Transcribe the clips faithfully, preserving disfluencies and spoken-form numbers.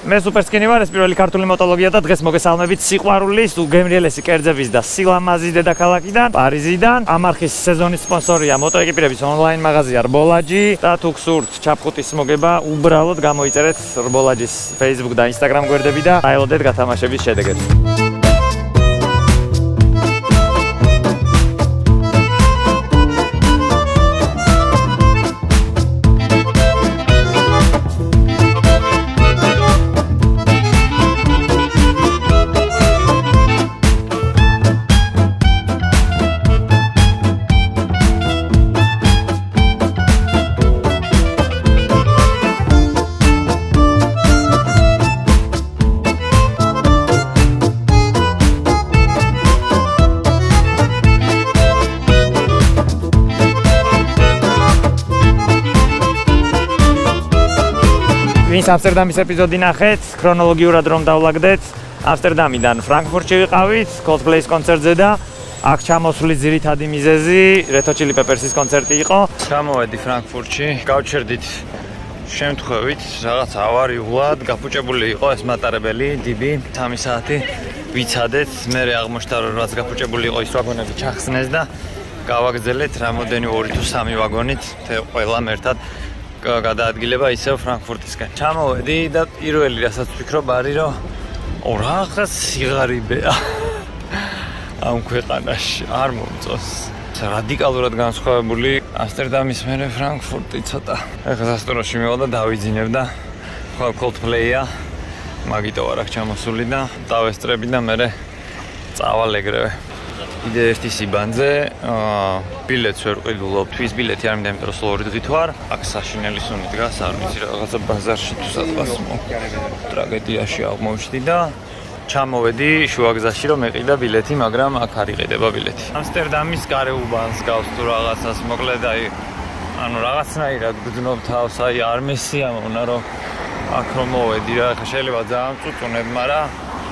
მე სუპერსკინი ვარ, ეს პირველი ქართული მოტოლოგია და დღეს მოგესალმებით სიყვარულის, უგემრიელესი კერძების და სილამაზის დედაქალაქიდან, პარიზიდან. ამ არხის სეზონის სპონსორია მოტოეკიპირების ონლაინ მაღაზია რბოლაჯი და თუ გსურთ ჩაფხუტის მოგება, უბრალოდ გამოიწერეთ რბოლაჯის Facebook და Instagram გვერდები და აელოდეთ გათამაშების შედეგებს. ვინც ამსტერდამის ეპიზოდი ნახეთ, ქრონოლოგიურად რომ დავლაგდეთ, ამსტერდამიდან ფრანკფურტში ვიყავით, Coldplay-ის კონცერტზე და აქ ჩამოსვლის ძირითადი მიზეზი Red Hot Chili Peppers-ის კონცერტი იყო. ჩამოვედი ფრანკფურტში, გავჩერდით შემთხვევით, რაღაც ავარიულად, გაფუჭებული იყო ეს მატარებელი, დიბი, სამი საათი ვიცადეთ, მერე აღმოჩნდა რომ რაც გაფუჭებული იყო ის ვაგონები ჩახსნეს და გავაგრძელეთ რამოდენი ორი თუ სამი ვაგონით, ყველამ ერთად გადაადგილება ისევ ფრანკფურტისკენ. ჩამოვედი და პირველი რასაც ვფიქრობ არის რომ ო რაღაც სიღარიბეა ამ ქვეყანაში არ მომწონს. რადიკალურად განსხვავებული ამსტერდამის მერე ფრანკფურტი ცოტა. ეხლა სასტუმროში მივალ და დავიძინებ და ხო Coldplay-ა მაგიტო არ აქვს ჩამოსული და დავესწრები და მერე წავალ ეგრევე. იდე ერთი სიბანძე, ბილეთს ვერ ყიდულობ, თვის ბილეთი არ მინდა, იმიტომ რომ სულ ორი დღით ვარ. აქ საშინელი სუნი დგას, არ ვიცი რაღაცა ბაზარში თუ სადღაც ტრაგედიაში აღმოვჩნდი და ჩამოვედი შუაგზაში რომ ეყიდა ბილეთი, მაგრამ აქ არ იყიდება ბილეთი. ამსტერდამის გარეუბანს გავს თუ რაღაცას, მოკლედ აი ანუ რაღაცნაირად გძნობ თავს, აი არ მესიამოვნა რომ აქ რომ მოვედი რა, ხა შეიძლება ძალიან წუწუნებ, მაგრამ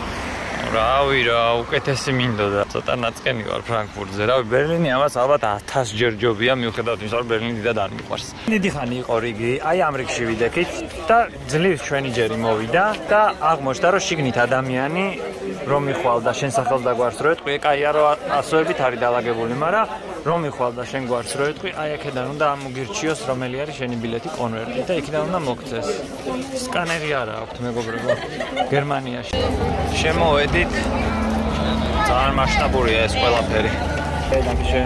რავი რა, უკეთესი მინდოდა. ცოტა ნაწყენი ვარ ფრანკფურტზე. რავი, ბერლინი ამას ალბათ ათას ჯერ ჯობია, მიუხედავად იმისა, რომ ბერლინი დიდად არ მიყვარს. დიდი ხანი იყო რიგი, აი ამ რიგში ვიდექით და ძლივს ჩვენი ჯერი მოვიდა და აღმოჩნდა, რომ შიგნით ადამიანი რომ მიხვალ და შენ სახელს და გვარს რო ეტყვი, კაია რომ ასოებით არის დალაგებული, მაგრამ რომ მიხვალ და შენ გვარს რო ეტყვი, აი აქედან უნდა ამოგირჩიოს რომელი არის შენი ბილეთი კონვერტი და იქიდან უნდა მოგცეს. სკანერი არა აქვთ მეგობრებო გერმანიაში. შემოვედით ძალიან მასშტაბურია ეს ყველაფერი. დაგიშენ.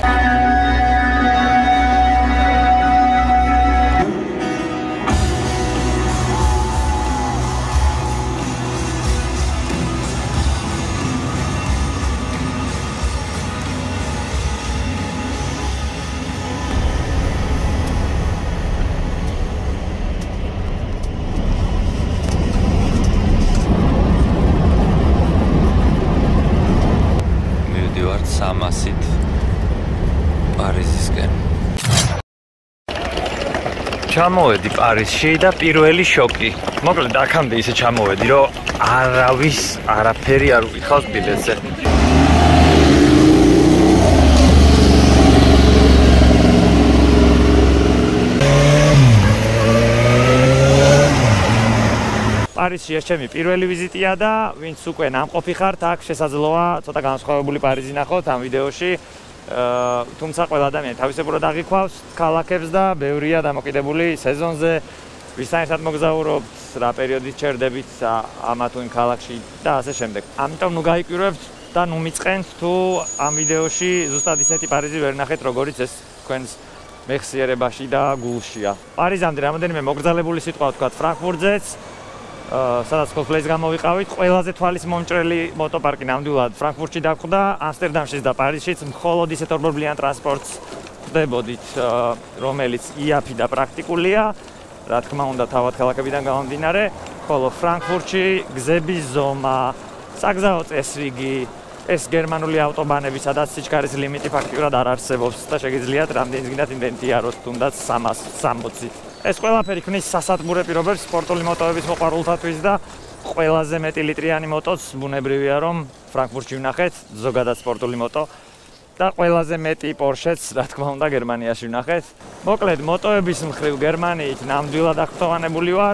სამასით პარიზისკენ. ჩამოვედი პარიზში და პირველი შოკი. მოკლედ აქამდე ისე ჩამოვედი, რომ არავის არაფერი არ უყითხავს ბილეთზე. პარიზში ეს ჩემი პირველი ვიზიტია და ვინც უკვე ნამყოფი ხართ, აქ შესაძლოა ცოტა განსხვავებული პარიზი ნახოთ ამ ვიდეოში. თუმცა ყველა ადამიანი თავისებურად აღიქვავს ქალაქებს და ბევრია დამოკიდებული სეზონზე, ვისთან ერთად მოგზაურობთ, რა პერიოდით ჩერდებით ამა თუ იმ ქალაქში და ასე შემდეგ. ამიტომ ნუ გაიკვირვებთ და ნუ მიწყენთ თუ ამ ვიდეოში ზუსტად ისეთი პარიზი ვერ ნახეთ, როგორიც ეს თქვენს მეხსიერებაში და გულშია. პარიზამდე რამოდენიმე მოგრძალებული სიტყვა ვთქვათ ფრანკფურტზეც. სადაც Coldplay-ს გამოვიყავით, ყველაზე თვალის მომჭრელი მოტოპარკი ნამდვილად ფრანკფურტში დაგვხვდა, ამსტერდამშიც და პარიზშიც მხოლოდ ისეთ ორბორბლიან ტრანსპორტს ხვდებოდით, რომელიც იაფი და პრაქტიკულია, რა თქმა უნდა თავად ქალაქებიდან გამომდინარე, ხოლო ფრანკფურტში გზების ზომა, საგზაო წესრიგი, ეს გერმანული ავტობანები, სადაც სიჩქარის ლიმიტი ფაქტიურად არ არსებობს და შეგიძლიათ რამდენიც გინდათ იმდენით იაროთ, თუნდაც სამას სამოცი. ეს ყველაფერი ქმნის სასათბურე პირობებს სპორტული მოტოების მოყვარულთათვის და ყველაზე მეტი ლიტრიანი მოტოც ბუნებრივია რომ ფრანკფურტში ვნახეთ, ზოგადად სპორტული მოტო და ყველაზე მეტი Porsche-ც, რა თქმა უნდა, გერმანიაში ვნახეთ. მოკლედ, მოტოების მხრივ გერმანიით ნამდვილად აღფრთოვანებული ვარ.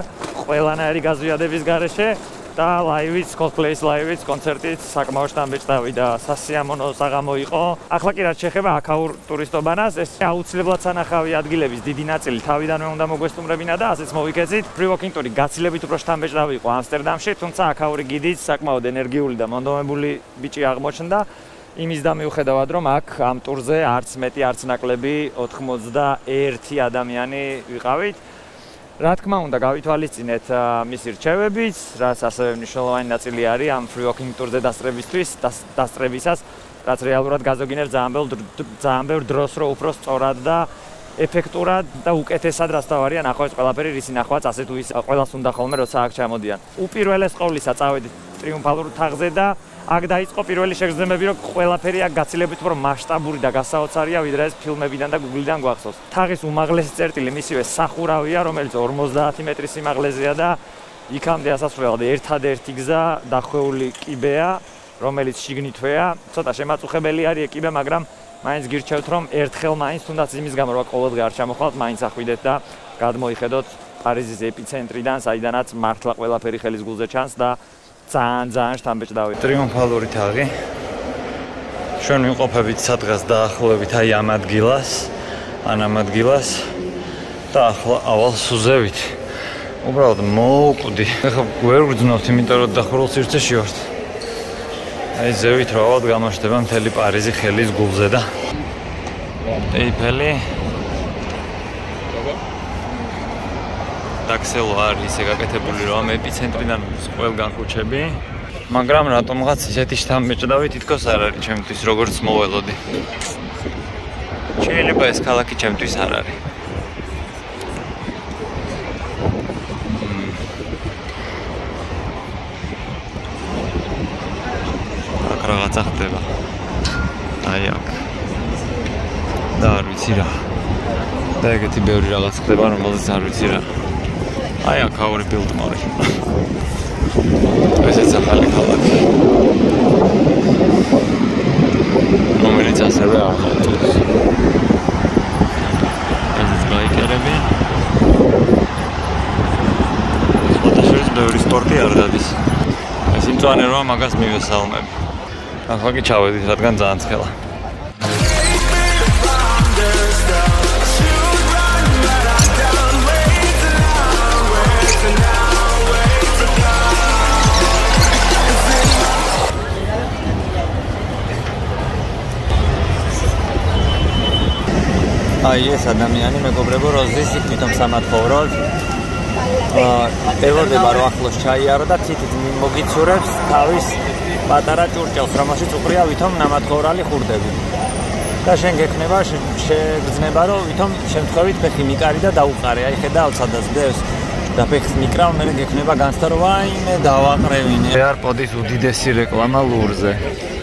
ყველანაირი გაზვიადების გარეშე და ლაივიც, Coldplay-ის ლაივიც, კონცერტიც საკმაოდ შთამბეჭდავი და სასიამოვნო საღამო იყო. ახლა კი რაც შეეხება აქაურ ტურისტობანას, ეს აუცილებლად სანახავი ადგილების დიდი ნაწილი თავიდანვე უნდა მოგვესტუმრებინა და ასეც მოვიქეცით. Free walking ტური გაცილებით უფრო შთამბეჭდავი იყო ამსტერდამში, თუმცა აქაური გიდიც საკმაოდ ენერგიული და მონდომებული ბიჭი აღმოჩნდა. იმის და მიუხედავად რომ აქ ამ ტურზე არც მეტი არც ნაკლები ოცდაერთი ადამიანი ვიყავით. რა თქმა უნდა გავითვალისწინეთ მისი რჩევებიც, რაც ასევე მნიშვნელოვანი ნაწილი არის ამ free walking ტურზე დასწრებისთვის, დასწრებისას, რაც რეალურად გაზოგინებს ძალიან ბევრ ძალიან ბევრ დროს, რომ უფრო სწორად და ეფექტურად და უკეთესად რაც თავარია ნახოს ყველაფერი, რის ნახვაც ასე თუ ის ყველას უნდა ხოლმე როცა აქ ჩამოდიან. უპირველეს ყოვლისა წავედით ტრიუმფალურ თაღზე და აქ დაიწყო პირველი შეგრძნებები, რომ ყველაფერი აქ გაცილებით უფრო მასშტაბური და გასაოცარია, ვიდრე ეს ფილმებიდან და Google-დან გვახსოვს. თაღის უმაღლესი წერტილი მისივე სახურავია, რომელიც ორმოცდაათი მეტრის სიმაღლეზეა და იქამდე ასასვლელად ერთადერთი გზა დახვეული კიბეა, რომელიც შიგნითვეა. ცოტა შემაწუხებელი არის ეკიბე, მაგრამ მაინც გირჩევთ, რომ ერთხელ მაინც თუნდაც იმის გამო, რომ ყოველდღე არ ჩამოხვალთ, მაინც ახვიდეთ და გადმოიხედოთ პარიზის ეპიცენტრიდან, საიდანაც მართლა ყველაფერი ხელის გულზე ჩანს და ძალიან ძალიან შთამბეჭდავი. ტრიუმფალური თაღი. ჩვენ ვიმყოფებით სადღაც დაახლოებით აი ამ ადგილას, ან ამ ადგილას და ახლა ავალ სუზევით. უბრალოდ მოვკვდი. ეხლა ვერ ვგრძნობთ, იმიტომ რომ დახურულ სივრცეში ვართ. აი ზევით რა ვარ გამოჩნდება მთელი პარიზი ხელის გულზე და ეიფელი დაქსელო არის ისე გაკეთებული რომ ამ ეპიცენტრიდან ყველგან ქუჩები, მაგრამ რატომღაც ისეთი შთამბეჭდავი თითქოს არ არის ჩემთვის, როგორც მოველოდი. შეიძლება ეს ქალაქი ჩემთვის არ არის. აქ რაღაცა ხდება. აი აქ. და არ ვიცი რა. და ეგეთი ბევრი რაღაც ხდება, რომელზეც არ ვიცი რა. აი აქ აური ბილდმორი. ესეც ახალი ქალაქი. რომელიც ასევე არ მოწევს. ესეც ბაიკერები. ფოტოშოპის ბევრი სპორტი არ გადის. ეს იმწვანე რომ მაგას მივესალმები. ახლა კი ჩავედით, რადგან ძალიან ცხელა. აი ეს ადამიანი მეგობრებო როზის თვითონ სამათხოვროდ ელოდება რომ ახლოს ჩაიარო და თითით მოგიცურებს თავის პატარა ჭურჭელს, რომელშიც უყრია ვითომ ნამათხოვრალი ხურდები. და შენ გექნება შეგრძნება რომ ვითომ შემთხვევით ფეხი მიკარი და დაუყარე. აი ხედავ სადაც დევს და ფეხს მიკრავ, მე გექნება განცდა რომ ვაიმე დავაყრევინე. AirPods-ის უდიდესი რეკლამა ლურზე.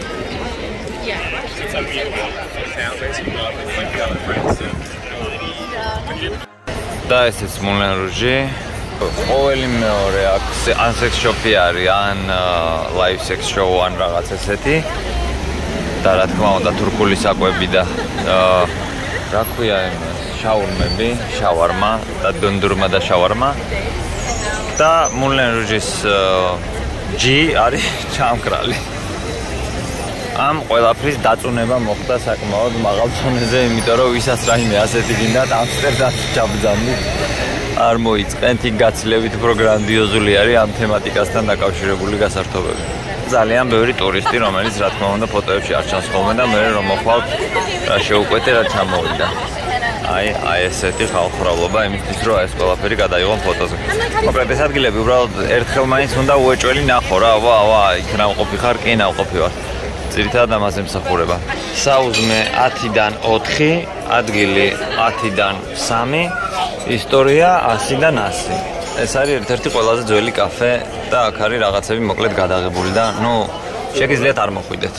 და ესეც Moulin Rouge. ყოველი მეორე აქ ან sex shop-ი არის, ან live sex show, ან რაღაც ესეთი. და რა თქმა უნდა თურქული საკვები და რა ქვია იმას, შაურმები, შავარმა და დონდურმა და შავარმა. და Moulin Rouge-ის G არის ჩამკრალი. ამ ყველაფრის დაწუნება მოხდა საკმაოდ მაღალ დონეზე, იმიტომ რომ ვისაც რაიმე ასეთი გინდათ ამსტერდამში ჩაბრძანდით, არ მოიწყენთ, იქ გაცილებით უფრო გრანდიოზული არის ამ თემატიკასთან დაკავშირებული გასართობები. ძალიან ბევრი ტურისტი, რომელიც რა თქმა უნდა ფოტოებში არ ჩანს ხოლმე და მე რომ მოხვალთ რა შეუკვეთე რა ჩამოვიდა. აი, აი ესეთი ხალხურავლობა იმისთვის, რომ ეს ყველაფერი გადაიღონ ფოტოზე. მოკლედ ეს ადგილები უბრალოდ ერთხელ მაინც უნდა უეჭველი ნახო რა, ვა, ვა, იქ ნავყოფი ხარ, კი ნავყოფი ვარ. ძირითადად ამაზე მსახურება. საუზმე ათიდან ოთხი, ადგილი ათიდან სამი, ისტორია ასიდან ასი. ეს არის ერთ-ერთი ყველაზე ძველი კაფე და აქ არის რაღაცები მოკლედ გადაღებული და ნუ შეგიძლიათ არ მოხვიდეთ.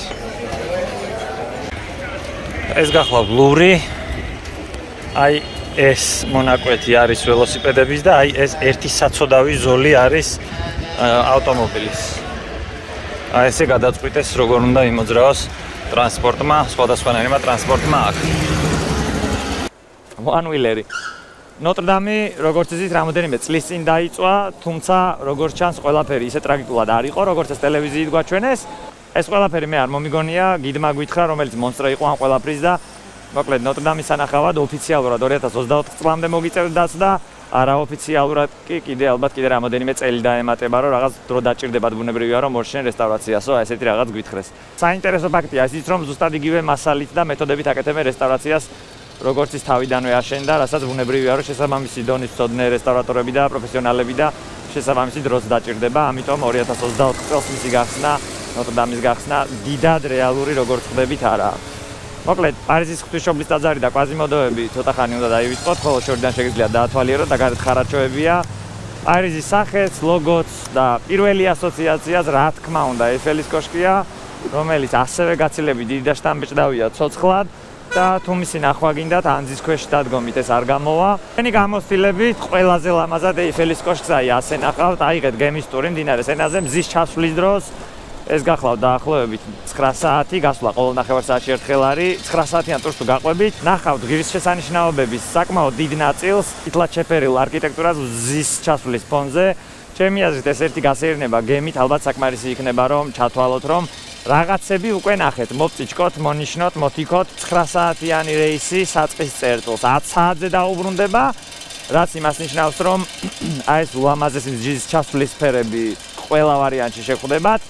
ეს გახლავთ ლური. აი ეს მონაკვეთი არის ველოსიპედების და აი ეს ერთი საცოდავი ზოლი არის ავტომობილის. აი ესე გადაწყვიტეს როგორ უნდა იმოძრავოს ტრანსპორტმა, სხვადასხვანაირმა ტრანსპორტმა აქ. One-wheeleri. ნოტრდამი, როგორც იცით, რამოდენიმე წლის წინ დაიწვა, თუმცა როგორც ჩანს, ყველაფერი ისე ტრაგიკულად არ იყო, როგორც ეს ტელევიზიით გვაჩვენეს. ეს ყველაფერი მე არ მომიგონია, გიდმა გითხრა, რომელიც მონსტრა იყო ამ ყველაფრის და მოკლედ ნოტრდამის სანახავად ოფიციალურად ორი ათას ოცდაოთხ წლამდე მოგიწევთ დაცდა, არაოფიციალურად კი კიდე ალბათ კიდე რამოდენიმე წელი დაემატება, რომ რაღაც დრო დაჭირდებათ, ბუნებრივია, რომ მორჩენ რესტავრაციასო, ესეთი რაღაც გვითხრეს. საინტერესო ფაქტია ისიც, რომ ზუსტად იგივე მასალით და მეთოდებით აკეთებენ რესტავრაციას, როგორც ის თავიდანვე აშენდა, რასაც ბუნებრივია, რომ შესაბამისი დონის მცოდნე რესტავრატორები და პროფესიონალები და შესაბამისი დროც დაჭირდება, ამიტომ ორი ათას ოცდაოთხ წელს მისი გახსნა, ნოტრდამის გახსნა დიდად რეალური როგორც ხვდებით არაა. მოკლედ, პარიზის ღვთისმშობლის ტაძარი და კვაზიმოდოები ცოტა ხანი უნდა დაივიწყოთ, ხოლო შორიდან შეგიძლია დაათვალიეროთ და გარეთ ხარაჩოებია. პარიზის სახეც, ლოგოც და პირველი ასოციაციაც, რა თქმა უნდა, ეიფელის კოშკია, რომელიც ასევე გაცილებით დიდი და შთამბეჭდავია ცოცხლად და თუ მისი ნახვა გინდათ, ანძის ქვეშ დადგომით ეს არ გამოვა. ჩვენი გამოცდილებით ყველაზე ლამაზად ეიფელის კოშკს აი ასე ნახავთ, აიღეთ გემის ტური მდინარე სენაზე მზის ჩასვლის დროს. ეს გახლავთ დაახლოებით ცხრა საათი, გასვლა ყოველ ნახევარსაათში ერთხელ არის. ცხრა საათიან ტურს თუ გაყვებით, ნახავთ ღირსშესანიშნაობების საკმაოდ დიდ ნაწილს, თითლად შეფერილ არქიტექტურას მზის ჩასვლის ფონზე. ჩემი აზრით ეს ერთი გასეირნება გემით ალბათ საკმარისი იქნება, რომ ჩათვალოთ, რომ რაღაცები უკვე ნახეთ, მოფწიჭკოთ, მონიშნოთ, მოთიქოთ. ცხრა საათიანი რეისი საწყის წერტილს ათ საათზე დაუბრუნდება, რაც იმას ნიშნავს, რომ აი ეს ულამაზესი მზის ჩასვლის სფერები ყველა ვარიანტში შეხვდებათ.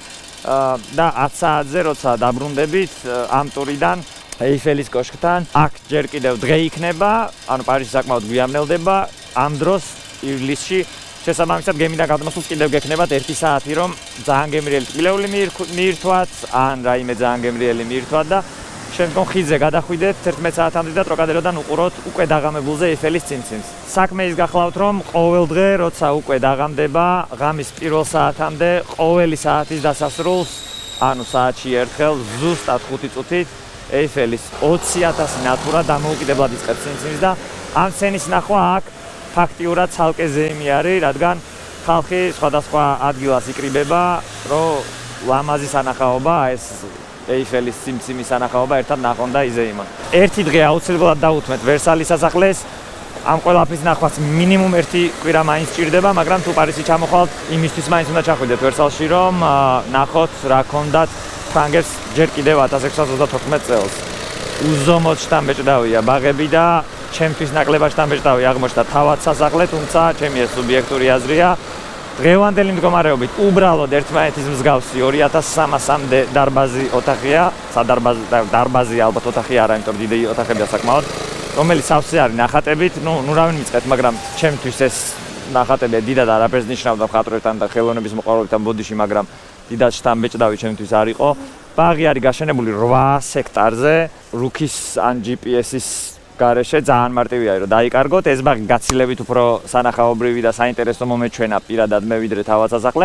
და ათ საათზე როცა დაბრუნდებით ამ ტურიდან ეიფელის კოშკთან, აქ ჯერ კიდევ დღე იქნება, ანუ პარიზი საკმაოდ გვიამნელდება. ამ დროს ივლისში შესაბამისად გემიდან გადმოსულს კიდევ გექნებათ ერთი საათი, რომ ძალიან გემრიელი ტკბილეული მიირთვათ, ან რაიმე ძალიან გემრიელი მიირთვათ და შემდგომ ხიდზე გადახვიდეთ თერთმეტ საათამდე და ტროკადეროდან უყუროთ უკვე დაღამებულზე ეიფელის წინწინს. საქმე ის გახლავთ, რომ ყოველ დღე, როცა უკვე დაღამდება, ღამის პირველ საათამდე, ყოველი საათის დასასრულს, ანუ საათში ერთხელ, ზუსტად ხუთი წუთით, ეიფელის ოცი ათასი ნატურა დამოუკიდებლად იწყებს წინწინს და ამ სცენის ნახვა აქ ფაქტიურად ცალკე ზეიმი არის, რადგან ხალხი სხვადასხვა ადგილას იკრიბება, რომ ლამაზი სანახაობა ეს ეიფელის სიმციმის სანახაობა ერთად ნახონ და იზეიმონ. ერთი დღე აუცილებლად დაუთმეთ ვერსალის სასახლეს. ამ ყველაფრის ნახვაც მინიმუმ ერთი კვირა მაინც სჭირდება, მაგრამ თუ პარიზში ჩამოხვალთ, იმისთვის მაინც უნდა ჩახვიდეთ ვერსალში, რომ ნახოთ რა ქონდათ ფრანგებს ჯერ კიდევ ათას ექვსას ოცდათოთხმეტ წელს. უზომოდ შთამბეჭდავია ბაღები და ჩემთვის ნაკლებად შთამბეჭდავი აღმოჩნდა თავად სასახლე, თუმცა ჩემი ეს სუბიექტური აზრია. დღევანდელი მდგომარეობით უბრალოდ ერთმანეთის მსგავსი ორი ათას სამასამდე დარბაზი ოთახია, სადარბაზი დარბაზი ალბათ ოთახი არა, იმიტომ რომ დიდი ოთახებია საკმაოდ, რომელიც სავსე არის ნახატებით, ნუ ნუ რა ვიმიწყეთ, მაგრამ ჩემთვის ეს ნახატები დიდად არაფერს ნიშნავდა მხატვრებთან და ხელოვნების მოყვარულებთან ბოდიში, მაგრამ დიდად შთამბეჭდავი ჩემთვის არ იყო. ბაღი არის გაშენებული რვა ჰექტარზე, რუქის ან ჯი პი ეს-ის გარეშე ძალიან მარტივია რომ დაიკარგოთ. ეს ბაღი გაცილებით უფრო სანახაობრივი და საინტერესო მომეჩვენა პირადად მე ვიდრე თავად სასახლე.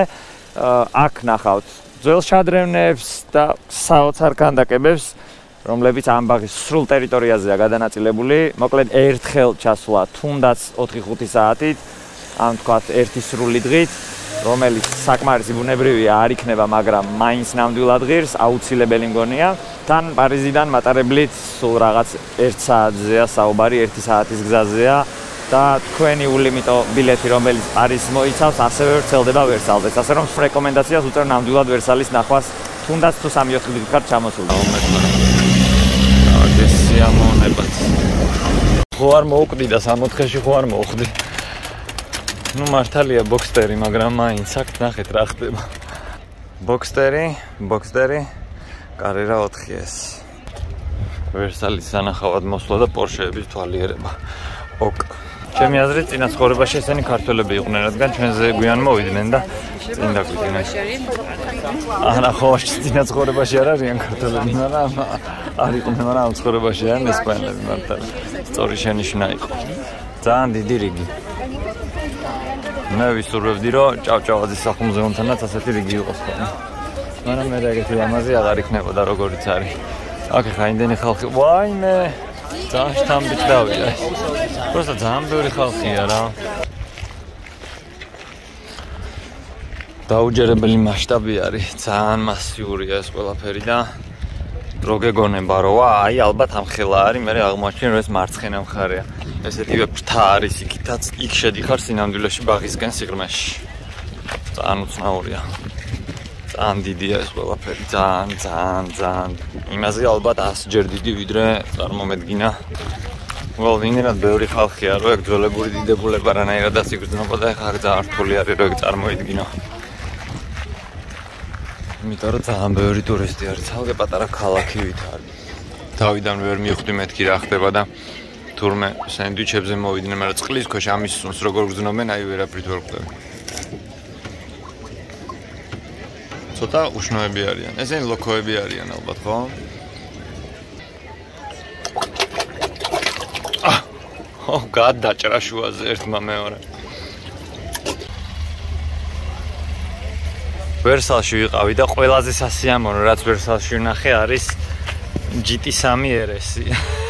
აქ ნახავთ ძველ შადრევნებს და საოცარ ქანდაკებებს, რომლებიც ამ ბაღის სრულ ტერიტორიაზეა გადანაწილებული. მოკლედ ერთხელ ჩასვლა თუნდაც ოთხი ხუთი საათით, ან თქვათ ერთი სრული დღით, რომელიც საკმარისი ბუნებრივია არ იქნება, მაგრამ მაინც ნამდვილად ღირს, აუცილებელი მგონია. თან პარიზიდან მატარებლით სულ რაღაც ერთ საათზეა საუბარი, ერთი საათის გზაზეა და თქვენი ულიმიტო ბილეთი, რომელიც პარიზს მოიცავს, ასევე ვრცელდება ვერსალზე. ასე რომ რეკომენდაციას უწევ ნამდვილად ვერსალის ნახვას, თუნდაც თუ სამი ოთხი დღით ხართ ჩამოსული. ეს სიამოვნებად. ხო არ მოუკვდი და სამოთხეში ხო არ მოუხდი. ნუ მართალია ბოქსტერი, მაგრამ მაინც აქ ნახეთ რა ხდება. ბოქსტერი, ბოქსტერი, კარერა ოთხი ეს. ვერსალის სანახავად მოსვლა და პორშეების თვალიერება. ოკ. ჩემი აზრით, წინა ცხოვრებაში ესენი ქართველები იყვნენ, რადგან ჩვენზე გვიან მოვიდნენ და წინ დაგვიდნენ. არა, ხო, წინა ცხოვრებაში არ არიან ქართველები, მაგრამ არ იყვნენ, მაგრამ ამ ცხოვრებაში არიან ესპანელები მართალი. სწორი შენიშვნა იყო. ძალიან დიდი რიგი. მე ვისურვებდი, რომ ჭავჭავაძის სახლ-მუზეუმთანაც ასეთი რიგი იყოს ხოლმე. მაგრამ მე ეგეთი ლამაზი აღარ იქნებოდა, როგორიც არის. აქ ხა იმდენი ხალხი, ვაიმე, ძალიან შთამბეჭდავია. პროსტა ძალიან ბევრი ხალხია რა. დაუჯერებელი მასშტაბი არის, ძალიან მასიურია ეს ყველაფერი და რო გეგონება, რომ აი ალბათ ამხელა არის, მე აღმოაჩინე, რომ ეს მარცხენა მხარეა. ესეთივე ფრთა არის იქითაც, იქ შედიხარ სინამდვილეში ბაღისკენ სიღრმეში. ძალიან უცნაურია. ძალიან დიდია ეს ყველაფერი, ძალიან, ძალიან, ძალიან. იმაზე ალბათ ასჯერ დიდი ვიდრე წარმომედგინა. Ვალდინერად ბევრი ხალხია, რომ ეგ ძველებური დიდებულება რანაირადაც იგრძნობა და ეხლა ძალიან რთული არის რომ ეგ წარმოიდგინო. იმიტომ რომ ძალიან ბევრი ტურისტი არის, ცალკე პატარა ქალაქივით არის. თავიდან ვერ მივხვდი მეთქი რა ხდება და თურმე სენდვიჩებზე მოვიდნენ, მაგრამ წყლის ქვეშ ამის სუნს როგორ გრძნობენ, აი ვერაფრით ვერ ხვდები. ცოტა უშნოები არიან. ესენი ლოქოები არიან ალბათ, ხო? ო, გადაჭრა შუაზე ერთმა მეორე. ვერსალში ვიყავი და ყველაზე სასიამოვნო რაც ვერსალში ვნახე არის ჯი ტი სამი ერ ესი.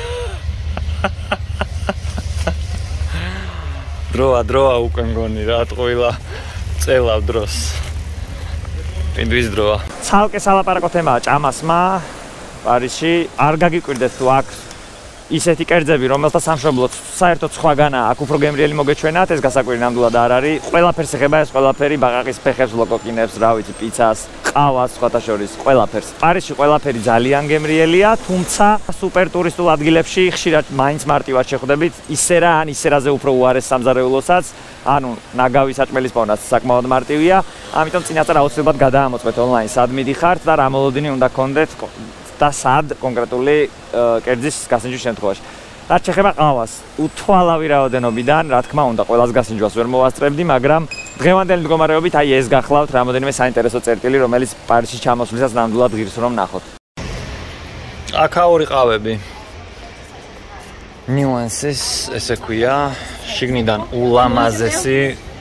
დროა დროა უკვე მგონი რა ტყუილა წელავ დროს. პინდვის დროა. ცალკე სალაპარაკო თემაა ჭამასმა პარიზში. არ გაგიკვირდეთ თუ აქ ისეთი კერძები, რომელთა სამშობლოც საერთოდ სხვაგანაა, აქ უფრო გემრიელი მოგეჩვენათ, ეს გასაკვირი ნამდვილად არ არის. ყველაფერს ეხება ეს ყველაფერი, ბაყაყის ფეხებს, ლოკოკინებს, რა ვიცი, პიცას, ყავას, სხვათა შორის, ყველაფერს. პარიზში ყველაფერი ძალიან გემრიელია, თუმცა სუპერ ტურისტულ ადგილებში ხშირად მაინც მარტივად შეხვდებით, ისე რა ან ისე რაზე უფრო უარეს სამზარეულოსაც, ანუ ნაგავი საჭმელის პოვნაც საკმაოდ მარტივია, ამიტომ წინასწარ აუცილებლად გადაამოწმეთ ონლაინ სად მიდიხართ და რა მოლოდინი უნდა გქონდეთ და სად კონკრეტული კერძის გასინჯვის შემთხვევაში. რაც შეეხება ყავას, უთვალავი რაოდენობიდან, რა თქმა უნდა, ყველას გასინჯვას ვერ მოვასწრებდი, მაგრამ დღევანდელი მდგომარეობით აი ეს გახლავთ რამოდენიმე საინტერესო წერტილი, რომელიც პარიზში ჩამოსვლისას ნამდვილად ღირს რომ ნახოთ. აკაური ყავები. ნიუანსის, ესე ქვია, შიგნიდან ულამაზესი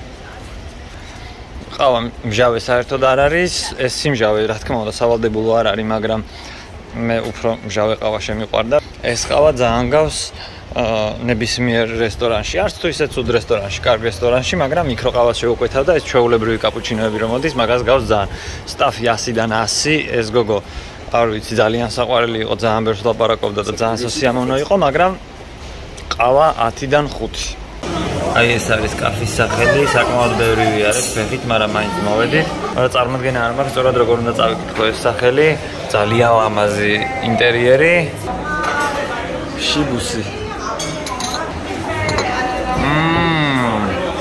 ყავა მჟავე საერთოდ არ არის, ეს სიმჟავე რა თქმა უნდა სავალდებულო არ არის, მაგრამ მე უფრო მჟავე ყავა შემიყვარდა. ეს ყავა ძალიან გავს ნებისმიერ რესტორანში, არც თუ ისე ცუდ რესტორანში, კარგ რესტორანში, მაგრამ მიკრო ყავას შევუკვეთავ და ეს ჩვეულებრივი კაპუჩინოები რომ მოდის, მაგას გავს ძალიან. სტაფი ასიდან ასი, ეს გოგო, არ ვიცი, ძალიან საყვარელი იყო, ძალიან ბევრს ლაპარაკობდა და ძალიან სასიამოვნო იყო, მაგრამ ყავა ათიდან ხუთი. აი ეს არის კაფის სახელი, საკმაოდ ბევრი ვიარეთ ფეხით, მაგრამ მაინც მოვედით. მაგრამ წარმოდგენა არ მაქვს, სწორად როგორ უნდა წავიკითხო ეს სახელი. ძალიან ლამაზი ინტერიერი. შიბუსი. მმ.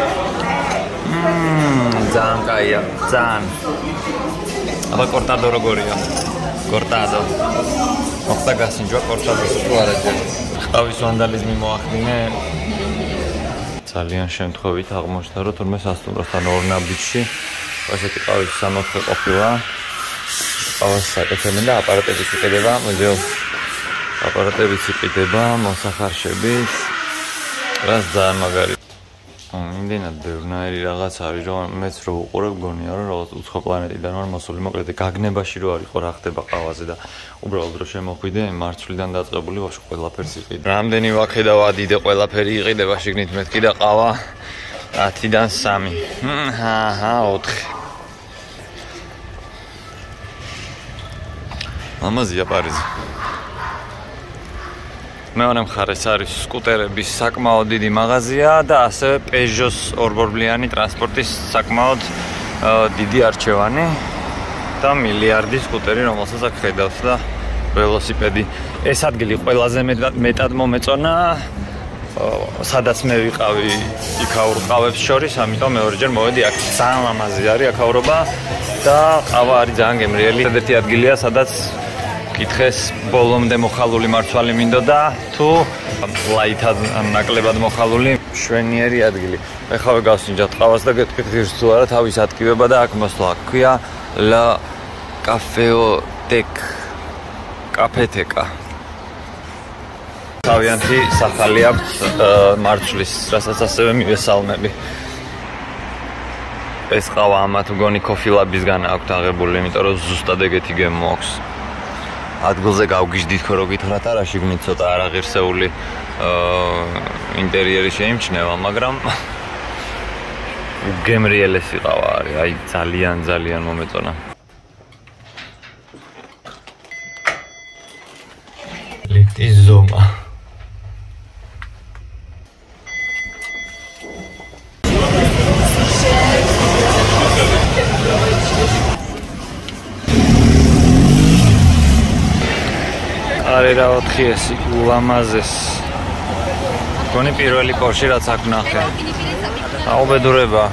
მმ, ძალიან კაია, ძალიან. აბა კორტადო როგორია? კორტადო. მოხდა გასინჯვა კორტადოს თუ არა ჯერ. ყავის ვანდალიზმი მოახდინე. ძალიან შემთხვევით აღმოჩნდა, რომ თურმე სასტუმროსთან ორ ნაბიჯში ასეთი ყავის სამოთხე ყოფილა. ყავას საკეთებენ და აპარატებიც იყიდება, მოდიო. აპარატებიც იყიდება, მოსახარშებით. რაც ძალიან მაგარი. იმდენად ბევრნაირი რაღაც არის, რომ მეც რო უყურებ, გონია, რომ რაღაც უცხო პლანეტიდან ვარ მოსული, მოკლედ გაგნებაში რო არისო რა ხდება ყავაზე და უბრალოდ რო შემოხვიდე, მარცვლიდან დაწყებული ვაშ ყველაფერს იყიდე. რამდენი ვაქე და ვადიდე, ყველაფერი იყიდება შიგნით მეთქი და ყავა ათიდან სამი. ჰა, ოთხი. ლამაზია პარიზი. მეორე მხარეს არის სკუტერების საკმაოდ დიდი მაღაზია და ასევე პეჟოს ორბორბლიანი ტრანსპორტის საკმაოდ დიდი არჩევანი და მილიარდი სკუტერი, რომელსაც აქ ხედავთ და ველოსიპედი. ეს ადგილი ყველაზე მეტად მომეწონა, სადაც მე ვიყავი იქაურ ყავებს შორის, ამიტომ მეორეჯერ მოვედი აქ. ძალიან ლამაზი არის აქაურობა და ყავა არის ძალიან გემრიელი. ერთ-ერთი ადგილია, სადაც კითხეს ბოლომდე მოხალული მარცვალი მინდოდა თუ ლაითად ნაკლებად მოხალული მშვენიერი ადგილი. ეხლა გავსინჯავთ ყავას და გეტყვით ღირს თუ არა თავის ატკივება და აქ მოსვლა. ქვია ლა კაფეოტეკ კაფეთეკა. თავიანთი სახალი აქვს მარცვლის, რასაც ასევე მივესალმები. ეს ყავა ამათ მგონი კოფილაბისგან აქვს აღებული, იმიტომ რომ ზუსტად ეგეთი გემო აქვს. ადგილზე გავგიჟდით ხო რო გითხრათ არა შიგნით ცოტა არაღირსეული ინტერიერი შეიმჩნევა, მაგრამ გემრიელესი ყავა არის, აი ძალიან ძალიან მომეწონა. ლიფტის ზომა. Carrera ოთხი ესი ულამაზესი. Გონი პირველი Porsche რაც აქ ვნახე. აუბედურება.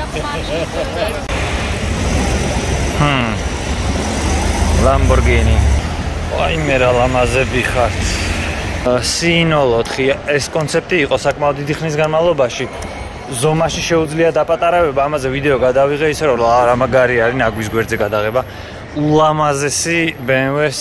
ჰმ. Lamborghini. აი მე რა ლამაზები ხართ. სინოლ ოთხი ეს კონცეფტი იყო საკმაოდ დიდი ხნის განმავლობაში. ზომაში შეუძლია დაპატარავება, ამაზე ვიდეო გადავიღე ისე რომ რა მაგარი არის ნაგვის გვერდზე გადაღება. ულამაზესი B M W-ს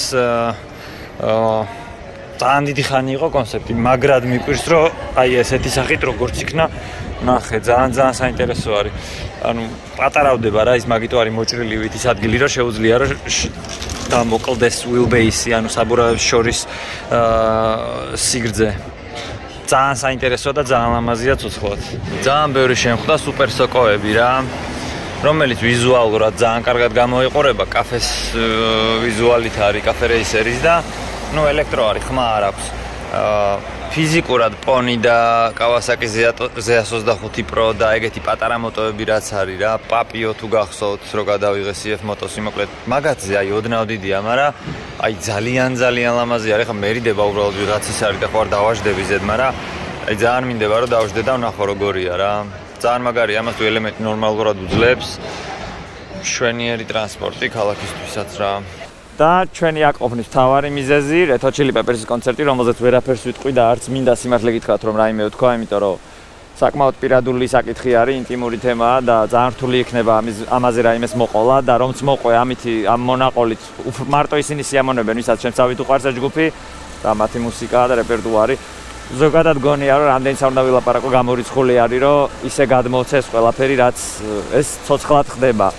ძალიან დიდი ხანი იყო კონცეფტი, მაგრად მიყვირს რომ აი ესეთი სახით როგორც იქნა, ნახე, ძალიან ძალიან საინტერესო არის. ანუ პატარავდება რა, ის მაგიტო არის მოჭრილი ვითის ადგილი რომ შეუძლია რომ დამოკლდეს wheelbase-ი, ანუ საბურავებს შორის სიგრძე. ძალიან საინტერესოა და ძალიან ლამაზია ცოცხლად. ძალიან ბევრი შემხვდა სუპერ სოკოები რა, რომელიც ვიზუალურად ძალიან კარგად გამოიყურება, კაფეს ვიზუალით არის კაფე რეისერის და ნუ ელექტრო არის, ხმა არ აქვს. ფიზიკურად პონი და Kawasaki Z ოცდახუთი Pro და ეგეთი პატარა მოტოები რაც არის რა, პაპიო თუ გახსოვთ რომ გადავიღე C F მოტოსი, მოკლედ მაგათზე აი ოდნავ დიდია, მაგრამ აი ძალიან ძალიან ლამაზი არის. ხა მერიდება უბრალოდ რაც ის არის და ხო არ დავაждები ზედ, მაგრამ აი ძალიან მინდება რომ დავждე და ვნახო როგორია რა. ძალიან მაგარია, ამას თუ ელემენტი ნორმალურად უძლებს. შვენიერი ტრანსპორტი ქალაქისთვისაც რა. და ჩვენი აკოფნის მთავარი მიზეზი Red Hot Chili Peppers-ის კონცერტი, რომელზეც ვერაფერს ვიტყვი და არც მინდა სიმართლე გითხრათ რომ რაიმე ვთქვა, იმიტომ რომ საკმაოდ პირადული საკითხი არის, ინტიმური თემაა და ძალიან რთული იქნება ამის ამაზე რაიმეს მოყოლა და რომც მოყვე ამითი ამ მონაყოლით მარტო ისინი სიამონებენ, ვისაც შემცავით უყვარს ეს ჯგუფი და მათი მუსიკა და რეპერტუარი. ზოგადად გონია რომ რამდენიც არ უნდა ვილაპარაკო, გამორიცხული არის რომ ისე გადმოცეს ყველაფერი, რაც ეს ცოცხლად ხდება.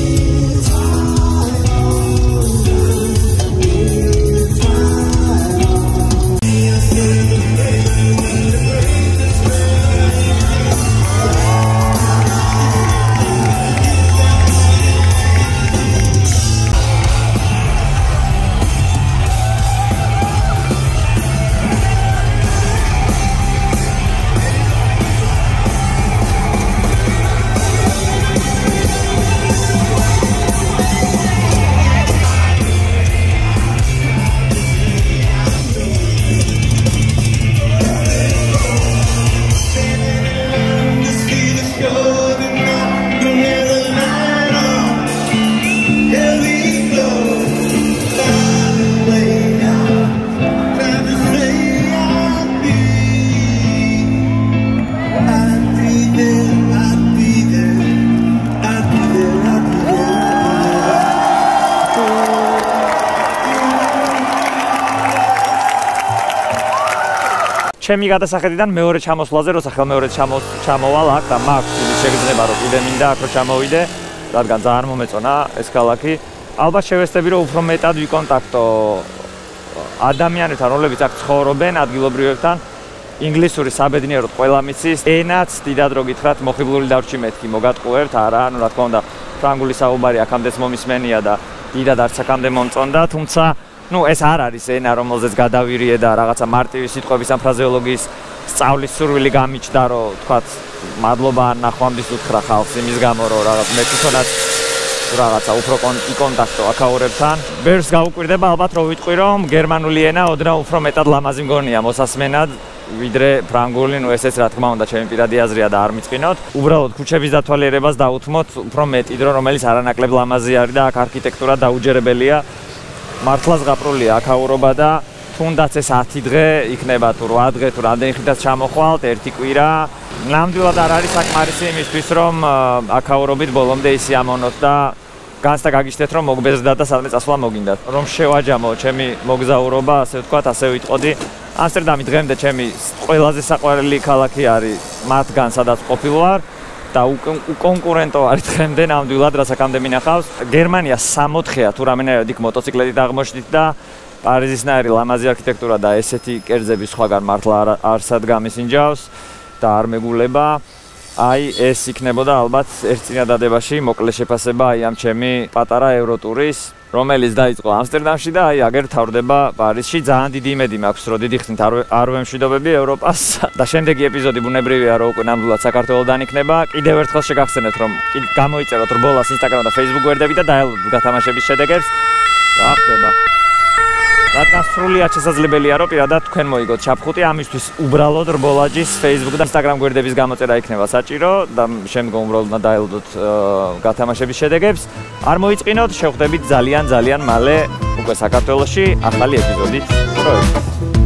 ჩემი გადასახედიდან მეორე ჩამოსვლაზე, როცა ხელმეორე ჩამოვალ აქ და მაქვს იმის შეგრძნება, რომ კიდე მინდა აქ რომ ჩამოვიდე, რადგან ძალიან მომეწონა ეს ქალაქი. ალბათ შევეცდები, რომ უფრო მეტად ვიკონტაქტო ადამიანებთან, რომლებიც აქ ცხოვრობენ, ადგილობრივებთან. ინგლისური საბედნიეროდ ყველა მიცის, ენაც დიდად რო გითხრათ, მოხიბლული დავრჩი მეთქი მოგატყუებთ, არა, ანუ რა თქმა უნდა, ფრანგული საუბარი აქამდეც მომისმენია და დიდად არც აქამდე მომწონდა, თუმცა ну ეს არ არის ენა რომელზეც გადავირიე და რაღაცა მარტივი სიტყვების ან ფრაზეოლოგიის სწავლის სურვილი გამიჩნდა რომ თქვათ მადლობა ნახვამდის უთხრა ხალხს იმის გამო რომ რაღაც მე თვითონაც რაღაცა უფრო კონტაქტო აკაურებთან ვერს გაუკვირდება ალბათ რომ ვიტყვი რომ გერმანული ენა ოდნავ უფრო მეტად ლამაზი მგონია მოსასმენად ვიდრე ფრანგული, ну ესეც რა თქმა უნდა ჩემი პირადი აზრია და არ მიწყინოთ. უბრალოდ ქუჩების დათვალიერებას დაუთმოთ უფრო მეტი დრო რომელიც არანაკლებ ლამაზი არის და აქ არქიტექტურა დაუჯერებელია. მართლა ზღაპრულია აქაურობა და თუნდაც ეს ათი დღე იქნება თუ რვა დღე თუ რამდენი ხიდაც ჩამოხვალთ ერთი კვირა ნამდვილად არ არის საკმარისი იმისთვის რომ აქაურობით ბოლომდე ისიამონოთ და განსთა გაგიჩნდეთ რომ მოგბეზრდათ და სადმე წასვლა მოგინდათ რომ შევაჯამო ჩემი მოგზაურობა ასე ვთქვათ ასე ვიტყოდი ამსტერდამი დღემდე ჩემი ყველაზე საყვარელი ქალაქი არის მათგან სადაც ყოფილვარ და უკონკურენტო არის დღემდე ნამდვილად რაც აქამდე მინახავს გერმანია სამოთხეა თუ რამენაირად იქ მოტოციკლებით აღმოჩნდით და პარიზისნაირი ლამაზი არქიტექტურა და ესეთი კერძები სხვაგან მართლა არსად გამისინჯავს და არ მეგულება აი ეს იქნებოდა ალბათ ერთ წინადადებაში მოკლე შეფასება აი ამ ჩემი პატარა ევროტურის რომელიც დაიწყო ამსტერდამში და აი აგერ თავდება პარიზში ძალიან დიდი იმედი მაქვს რომ დიდი ხნით არ ვემშვიდობები ევროპას და შემდეგი ეპიზოდი ბუნებრივია რომ უკვე ნამდვილად საქართველოდან იქნება კიდევ ერთხელ შეგახსენეთ რომ გამოიწეროთ რბოლას Instagram და Facebook გვერდები და დაელოდოთ გათამაშების შედეგებს რა ხდება რადგან სრულიად შესაძლებელია, რომ პირადად თქვენ მოიგოთ ჩაფხუტი, ამისთვის უბრალოდ რბოლაჯის Facebook და Instagram გვერდების გამოწერა იქნება საჭირო და შემდგომ უბრალოდ უნდა დაელოდოთ გათამაშების შედეგებს. არ მოიწყინოთ, შევხვდებით ძალიან ძალიან მალე უკვე საქართველოში ახალი ეპიზოდით.